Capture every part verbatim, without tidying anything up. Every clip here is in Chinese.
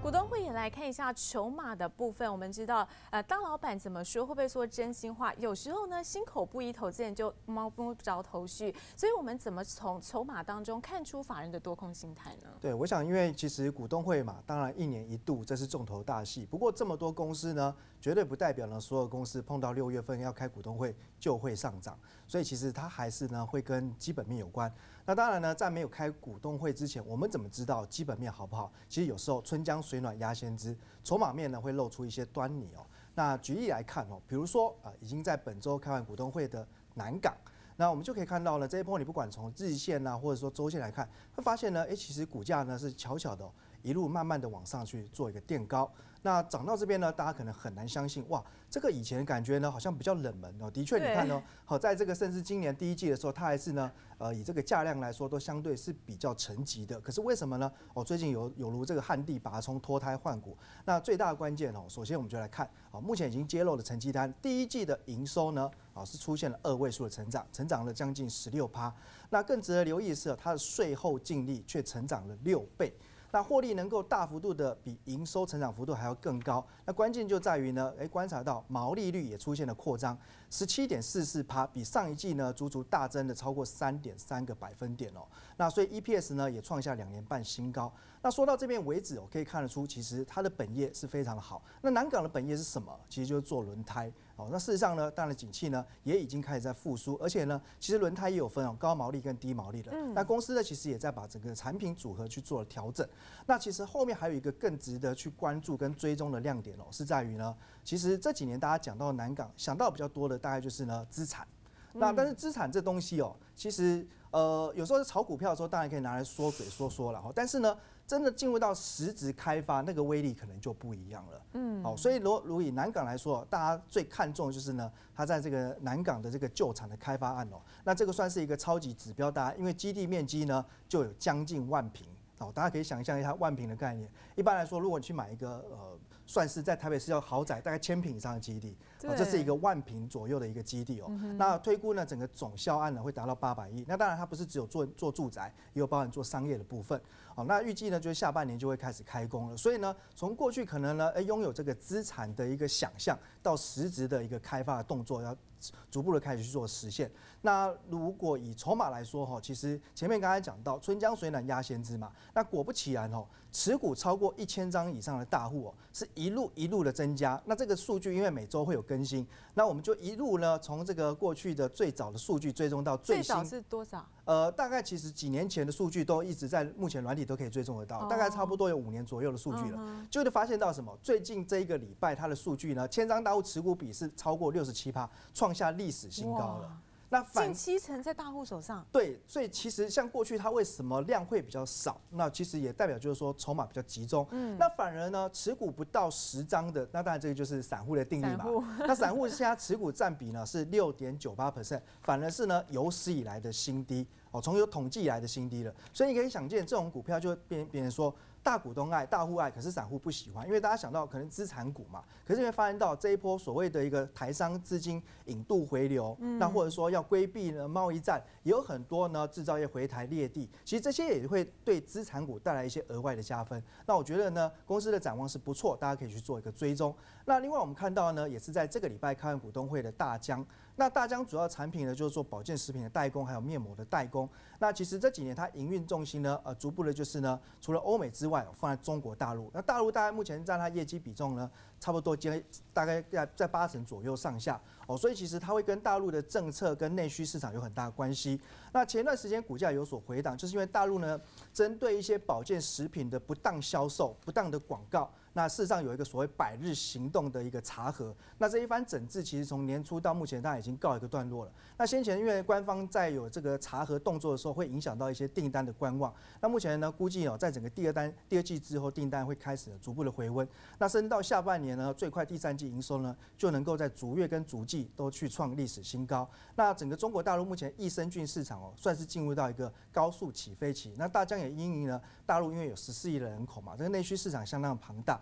股东会也来看一下筹码的部分。我们知道，呃，当老板怎么说，会不会说真心话？有时候呢，心口不一，投资人就摸不着头绪。所以，我们怎么从筹码当中看出法人的多空心态呢？ 对，我想，因为其实股东会嘛，当然一年一度，这是重头大戏。不过，这么多公司呢，绝对不代表呢所有公司碰到六月份要开股东会就会上涨。所以，其实它还是呢会跟基本面有关。那当然呢，在没有开股东会之前，我们怎么知道基本面好不好？其实有时候春江水暖鸭先知，筹码面呢会露出一些端倪哦。那举例来看哦，比如说啊、呃，已经在本周开完股东会的南港，那我们就可以看到呢，这一波你不管从日线啊，或者说周线来看，会发现呢，哎、欸，其实股价呢是悄悄的、哦、一路慢慢的往上去做一个垫高。那涨到这边呢，大家可能很难相信，哇，这个以前感觉呢好像比较冷门哦。的确，你看哦，好，在这个甚至今年第一季的时候，它还是呢，呃，以这个价量来说，都相对是比较沉寂的。可是为什么呢？哦，最近有有如这个旱地拔葱、脱胎换骨。那最大的关键哦，首先我们就来看，哦，目前已经揭露的成绩单，第一季的营收呢，啊是出现了二位数的成长，成长了将近十六趴。那更值得留意的是，它的税后净利却成长了六倍。那获利能够大幅度的比营收成长幅度还要更高，那关键就在于呢，哎，观察到毛利率也出现了扩张，十七点四四趴，比上一季呢足足大增了超过三点三个百分点哦。那所以 E P S 呢也创下两年半新高。那说到这边为止，我可以看得出，其实它的本业是非常的好。那南港的本业是什么？其实就是做轮胎哦。那事实上呢，当然景气呢也已经开始在复苏，而且呢，其实轮胎也有分哦高毛利跟低毛利的。嗯、那公司呢其实也在把整个产品组合去做了调整。那其实后面还有一个更值得去关注跟追踪的亮点哦，是在于呢，其实这几年大家讲到南港，想到比较多的大概就是呢资产。那但是资产这东西哦，其实呃有时候炒股票的时候，当然可以拿来说嘴说说了，但是呢，真的进入到实质开发，那个威力可能就不一样了。嗯，好，所以如如以南港来说，大家最看重的就是呢，它在这个南港的这个旧厂的开发案哦，那这个算是一个超级指标，大家因为基地面积呢就有将近万坪。哦，大家可以想象一下万坪的概念。一般来说，如果你去买一个呃，算是在台北市叫豪宅，大概千坪以上的基地，哦，这是一个万坪左右的一个基地哦。嗯、那推估呢，整个总销案呢会达到八百亿。那当然，它不是只有做做住宅，也有包含做商业的部分。哦，那预计呢，就是下半年就会开始开工了。所以呢，从过去可能呢，哎，拥有这个资产的一个想象，到实质的一个开发的动作，要逐步的开始去做实现。那如果以筹码来说，哈，其实前面刚才讲到春江水暖鸭先知嘛。那果不其然哦，持股超过一千张以上的大户哦，是一路一路的增加。那这个数据因为每周会有更新，那我们就一路呢从这个过去的最早的数据追踪到最新。 最早是多少？ 呃，大概其实几年前的数据都一直在目前软体都可以追踪得到，大概差不多有五年左右的数据了。嗯、就会发现到什么？最近这一个礼拜它的数据呢，千张大户持股比是超过六十七趴，创下历史新高了。 那近七成在大户手上， 对，所以其实像过去它为什么量会比较少？那其实也代表就是说筹码比较集中。嗯，那反而呢，持股不到十张的，那当然这个就是散户的定义嘛。那散户现在持股占比呢是六点九八 percent， 反而是呢有史以来的新低哦，从有统计以来的新低了。所以你可以想见，这种股票就会变变成说。大股东爱，大户爱，可是散户不喜欢，因为大家想到可能资产股嘛，可是你会发现到这一波所谓的一个台商资金引渡回流，嗯、那或者说要规避呢贸易战，也有很多呢制造业回台裂地，其实这些也会对资产股带来一些额外的加分。那我觉得呢，公司的展望是不错，大家可以去做一个追踪。那另外我们看到呢，也是在这个礼拜开完股东会的大江。那大江主要产品呢，就是做保健食品的代工，还有面膜的代工。那其实这几年它营运重心呢，呃，逐步的就是呢，除了欧美之外，放在中国大陆。那大陆大概目前占它业绩比重呢，差不多接大概在在八成左右上下哦，所以其实它会跟大陆的政策跟内需市场有很大的关系。那前段时间股价有所回档，就是因为大陆呢，针对一些保健食品的不当销售、不当的广告。那事实上有一个所谓百日行动的一个查核，那这一番整治其实从年初到目前，它已经告一个段落了。那先前因为官方在有这个查核动作的时候，会影响到一些订单的观望。那目前呢，估计哦，在整个第二单、第二季之后，订单会开始逐步的回温。那甚至到下半年呢，最快第三季营收呢，就能够在逐月跟逐季都去创历史新高。那整个中国大陆目前益生菌市场哦，算是进入到一个高速起飞期。那大疆也因应呢，大陆因为有十四亿的人口嘛，这个内需市场相当庞大。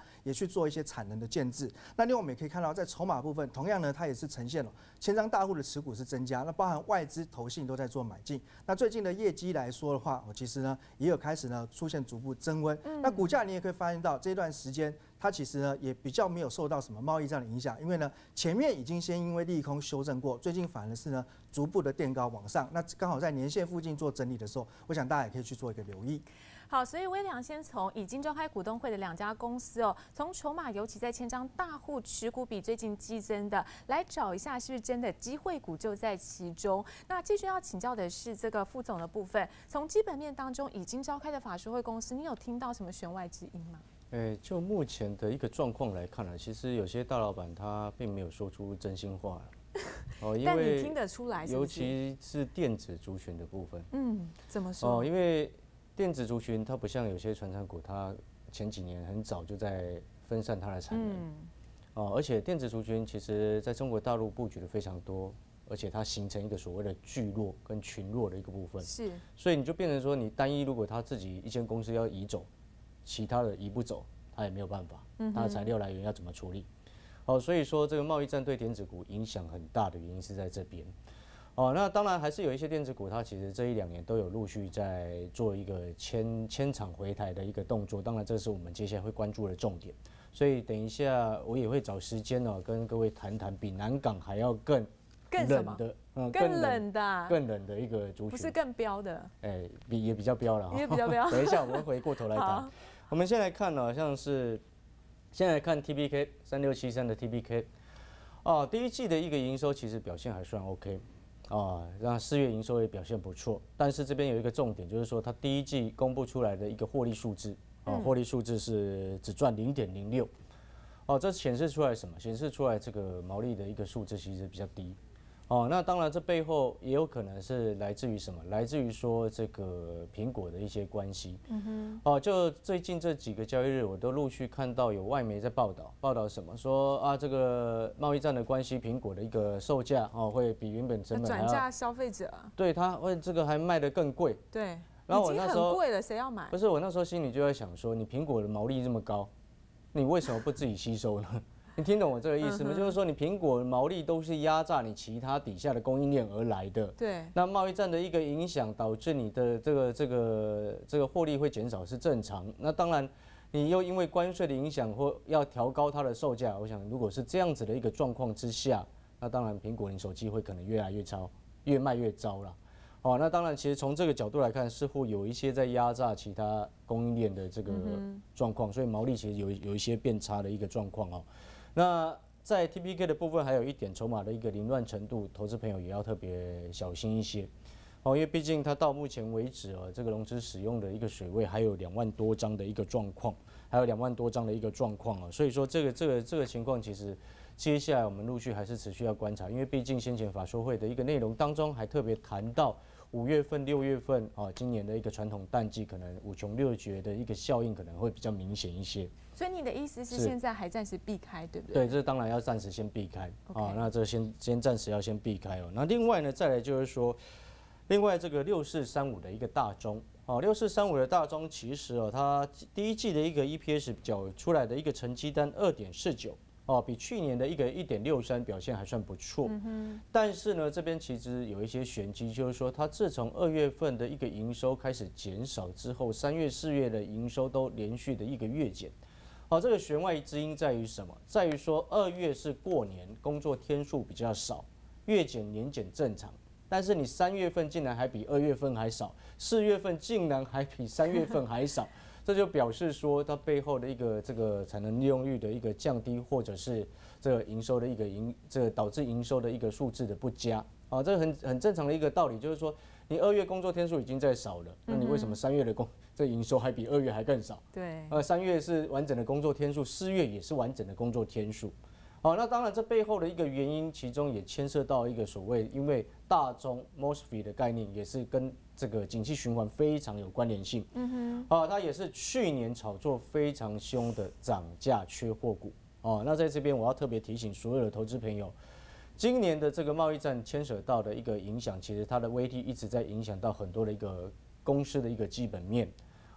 也去做一些产能的建制。那另外我们也可以看到，在筹码部分，同样呢，它也是呈现了千张大户的持股是增加，那包含外资、投信都在做买进。那最近的业绩来说的话，我其实呢也有开始呢出现逐步增温。嗯、那股价你也可以发现到这段时间。它其实呢也比较没有受到什么贸易战的影响，因为呢前面已经先因为利空修正过，最近反而是呢逐步的垫高往上，那刚好在年线附近做整理的时候，我想大家也可以去做一个留意。 好，所以威良先从已经召开股东会的两家公司哦，从筹码尤其在千张大户持股比最近激增的，来找一下是不是真的机会股就在其中。那继续要请教的是这个副总的部分，从基本面当中已经召开的法说会公司，你有听到什么弦外之音吗？ 诶，就目前的一个状况来看呢，其实有些大老板他并没有说出真心话哦，因为但你听得出来是不是， 尤其是电子族群的部分。 嗯，怎么说？ 哦，因为电子族群它不像有些传产股，它前几年很早就在分散它的产能。嗯、哦，而且电子族群其实在中国大陆布局的非常多，而且它形成一个所谓的聚落跟群落的一个部分。 是， 所以你就变成说，你单一如果他自己一间公司要移走。其他的移不走，他也没有办法，他的材料来源要怎么处理？哦，所以说这个贸易战对电子股影响很大的原因是在这边。哦，那当然还是有一些电子股，它其实这一两年都有陆续在做一个迁迁厂回台的一个动作，当然这是我们接下来会关注的重点。所以等一下我也会找时间呢、哦，跟各位谈谈比南港还要更更冷的， 嗯，更冷的， 更冷的一个族群， 不是更标的， 哎、欸，比也比较标了哈， 也比较标。 等一下我们回过头来谈。我们先来看呢、喔，像是先来看 T B K 三六七三的 T B K， 哦，第一季的一个营收其实表现还算 OK， 啊，那四月营收也表现不错，但是这边有一个重点，就是说它第一季公布出来的一个获利数字，哦，获利数字是只赚零点零六，哦，这显示出来什么？显示出来这个毛利的一个数字其实比较低。哦，那当然，这背后也有可能是来自于什么？来自于说这个苹果的一些关系。嗯哼。哦，就最近这几个交易日，我都陆续看到有外媒在报道，报道什么？说啊，这个贸易战的关系，苹果的一个售价哦，会比原本成本还要转嫁消费者。 对，它会这个还卖得更贵。 对。 然后我那时候很贵了，谁要买？ 不是，我那时候心里就在想说，你苹果的毛利这么高，你为什么不自己吸收呢？你听懂我这个意思吗？嗯、就是说，你苹果毛利都是压榨你其他底下的供应链而来的。 对。 那贸易战的一个影响，导致你的这个这个这个获利会减少是正常。那当然，你又因为关税的影响或要调高它的售价，我想如果是这样子的一个状况之下，那当然苹果零手机会可能越来越糟，越卖越糟了。哦，那当然，其实从这个角度来看，似乎有一些在压榨其他供应链的这个状况，所以毛利其实有有一些变差的一个状况哦。那在 T B K 的部分，还有一点筹码的一个凌乱程度，投资朋友也要特别小心一些哦，因为毕竟它到目前为止哦，这个融资使用的一个水位还有两万多张的一个状况，还有两万多张的一个状况哦，所以说这个这个这个情况其实接下来我们陆续还是持续要观察，因为毕竟先前法说会的一个内容当中还特别谈到。五月份、六月份啊，今年的一个传统淡季，可能五穷六绝的一个效应可能会比较明显一些。 所以你的意思是现在还暂时避开，对不对？对，这当然要暂时先避开 okay. 啊。那这先先暂时要先避开哦。那另外呢，再来就是说，另外这个六四三五的一个大中哦，六四三五的大中其实哦，它第一季的一个 E P S 缴出来的一个成绩单二点四九。哦，比去年的一个一点六三表现还算不错，嗯、但是呢，这边其实有一些玄机，就是说，它自从二月份的一个营收开始减少之后，三月、四月的营收都连续的一个月减。好、哦，这个弦外之音在于什么？在于说，二月是过年，工作天数比较少，月减年减正常，但是你三月份竟然还比二月份还少，四月份竟然还比三月份还少。这就表示说，它背后的一个这个产能利用率的一个降低，或者是这个营收的一个营，这个导致营收的一个数字的不佳啊，这个很很正常的一个道理，就是说，你二月工作天数已经在少了，那你为什么三月的工这营收还比二月还更少？ 对， 呃，三月是完整的工作天数，四月也是完整的工作天数。好，那当然这背后的一个原因，其中也牵涉到一个所谓，因为大宗 M O S F E T 的概念也是跟这个景气循环非常有关联性。嗯哼，啊，它也是去年炒作非常凶的涨价缺货股。哦，那在这边我要特别提醒所有的投资朋友，今年的这个贸易战牵扯到的一个影响，其实它的威力一直在影响到很多的一个公司的一个基本面。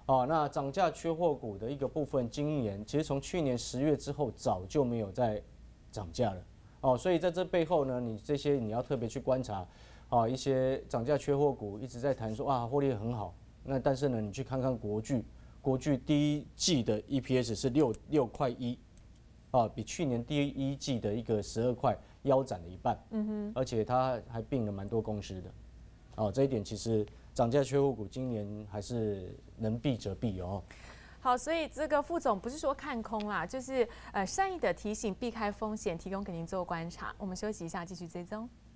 哦，那涨价缺货股的一个部分，今年其实从去年十月之后早就没有再涨价了。哦，所以在这背后呢，你这些你要特别去观察。啊，一些涨价缺货股一直在谈说啊，获利很好。那但是呢，你去看看国巨，国巨第一季的 E P S 是六六块一，啊，比去年第一季的一个十二块腰斩了一半。嗯哼，而且它还并了蛮多公司的。哦，这一点其实涨价缺货股今年还是能避则避哦。 好，所以这个副总不是说看空啦，就是呃善意的提醒，避开风险，提供给您做观察。我们休息一下，继续追踪。